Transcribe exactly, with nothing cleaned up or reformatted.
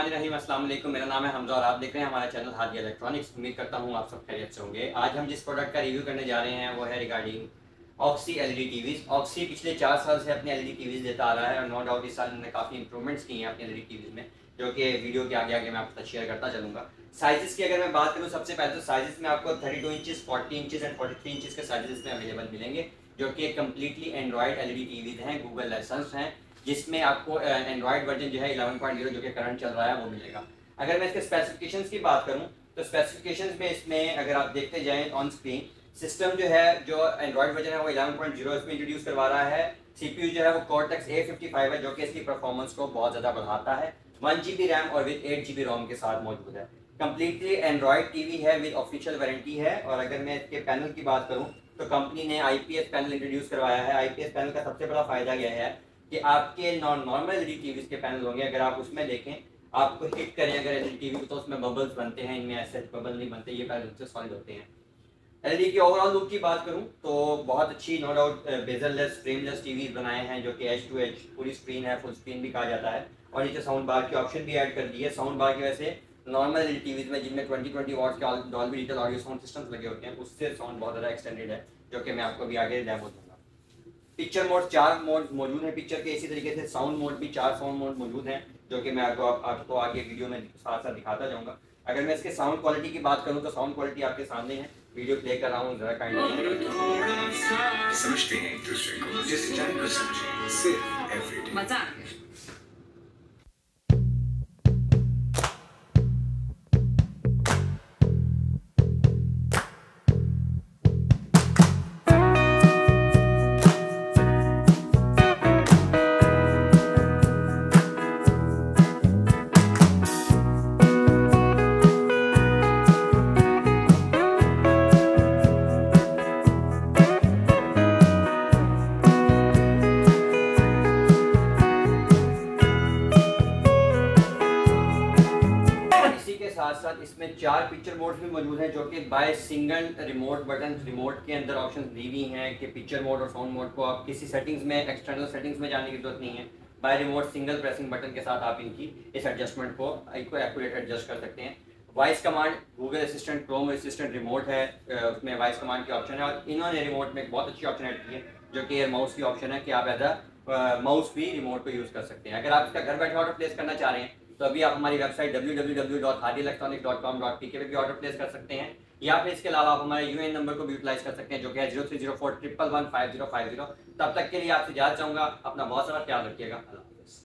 बिस्मिल्लाहिर्रहमानिर्रहीम, अस्सलाम वालेकुम। मेरा नाम है हमजा और आप देख रहे हैं हमारा चैनल हादी इलेक्ट्रॉनिक्स। उम्मीद करता हूँ आप सब खैरियत से होंगे। आज हम जिस प्रोडक्ट का रिव्यू करने जा रहे हैं वो है regarding Oxy LED TVs. Oxy पिछले चार साल से अपने एलईडी टीवीज़ देता आ रहा है और नो डाउट इस साल उन्होंने काफ़ी इंप्रूवमेंट्स की हैं अपने एलईडी टीवीज़ में, जो कि वीडियो के आगे आगे मैं आपके साथ शेयर करता चलूँगा। साइज़ की अगर मैं बात करूँ, सबसे पहले तो साइज़ में आपको thirty two inches, forty inches and forty three inches के साइज़ में अवेलेबल मिलेंगे, जो कि कम्प्लीटली एंड्रॉयड एलईडी टीवीज़ हैं, गूगल लाइसेंस हैं, जिसमें आपको एंड्रॉयड वर्जन जो है इलेवन पॉइंट ज़ीरो जो कि करंट चल रहा है वो मिलेगा। अगर मैं इसके स्पेसिफिकेशंस की बात करूं तो स्पेसिफिकेशंस में इसमें अगर आप देखते जाएं ऑन स्क्रीन, सिस्टम जो है जो एंड्रॉयड वर्जन है वो इलेवन पॉइंट ज़ीरो इसमें इंट्रोड्यूस करवा रहा है। सीपीयू जो है वो कॉर्टेक्स ए फिफ्टी फाइव है, जो कि इसकी परफॉर्मेंस को बहुत ज़्यादा बढ़ाता है। वन जी बी रैम और with eight G B ROM के साथ मौजूद है। कम्प्लीटली एंड्रॉयड टीवी है, विद ऑफिशियल वारंटी है। और अगर मैं इसके पैनल की बात करूँ तो कंपनी ने I P S panel introduce करवाया है। आई पी एस पैनल का सबसे बड़ा फायदा यह है कि आपके नॉर्मल एलईडी टीवी के पैनल होंगे, अगर आप उसमें देखें, आपको हिट करें अगर एलईडी टीवी तो उसमें बबल्स बनते हैं, इनमें ऐसे बबल नहीं बनते, ये पैनल से सॉलिड होते हैं। एलईडी की ओवरऑल लुक की बात करूं तो बहुत अच्छी, no doubt bezelless frameless TV बनाए हैं, जो कि एच टू एच पूरी स्क्रीन है, फुल स्क्रीन भी कहा जाता है। और नीचे साउंड बार की ऑप्शन भी ऐड कर दी है। साउंड बार की वजह से नॉर्मल एलईडी टीवीज में जिनमें ट्वेंटी ट्वेंटी वॉट के Dolby digital audio sound systems लगे होते हैं, उससे साउंड बहुत ज़्यादा एक्सटेंडेड है, जो कि मैं आपको भी आगे डेमो दूंगा। पिक्चर मोड चार मोड मौजूद है पिक्चर के, इसी तरीके से साउंड मोड भी चार साउंड मोड मौजूद हैं, जो कि मैं आपको आप, आपको आगे वीडियो में साथ साथ दिखाता जाऊंगा। अगर मैं इसके साउंड क्वालिटी की बात करूं तो साउंड क्वालिटी आपके सामने है, वीडियो प्ले कर रहा हूं, जरा काइंडली समझते हैं एक दूसरे को, जैसे जान को समझे, सिर्फ एवरीडे मजा आ गया। साथ साथ इसमें चार पिक्चर मोड्स भी मौजूद हैं, जो कि by single remote button, remote के अंदर ऑप्शन दी हुई हैं कि पिक्चर मोड और साउंड मोड को आप किसी सेटिंग्स में, एक्सटर्नल सेटिंग्स में जाने की जरूरत नहीं है। By remote single pressing button के साथ आप इनकी इस एडजस्टमेंट को एक्यूरेट एडजस्ट कर सकते हैं। Voice command, Google assistant, Chrome assistant remote है, उसमें वॉइस कमांड की ऑप्शन है। और इन्होंने रिमोट में एक बहुत अच्छी ऑप्शन ऐड की है, जो कि एयर माउस की ऑप्शन है, कि आप एज अ माउस भी रिमोट को यूज़ कर सकते हैं। अगर आप इसका घर बैठे ऑर्डर प्लेस करना चाह रहे हैं तो अभी आप हमारी website W W W dot Hadi electronics dot com dot P K पे भी ऑर्डर प्लेस कर सकते हैं, या फिर इसके अलावा आप हमारे यूएन नंबर को भी यूटिलाइज कर सकते हैं, जो कि है zero three zero four triple one five zero five zero. तब तक के लिए आपसे इजाज़त चाहूँगा। अपना बहुत सारा ख्याल रखिएगा।